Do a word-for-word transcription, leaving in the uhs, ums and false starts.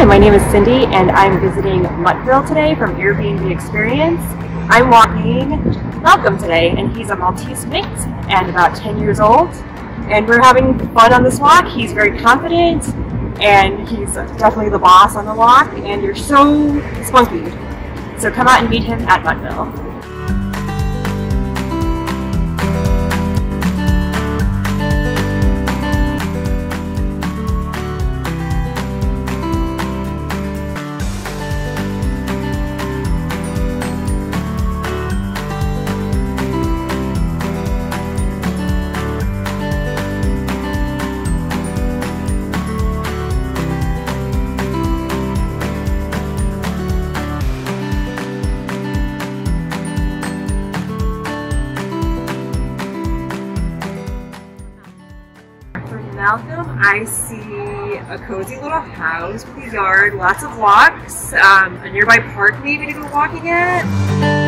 Hi, my name is Cindy and I'm visiting Muttville today from Airbnb Experience. I'm walking Malcom today and he's a Maltese mix and about ten years old. And we're having fun on this walk. He's very confident and he's definitely the boss on the walk and you're so spunky. So come out and meet him at Muttville. Malcom, I see a cozy little house with a yard, lots of walks, um, a nearby park maybe to go walking at.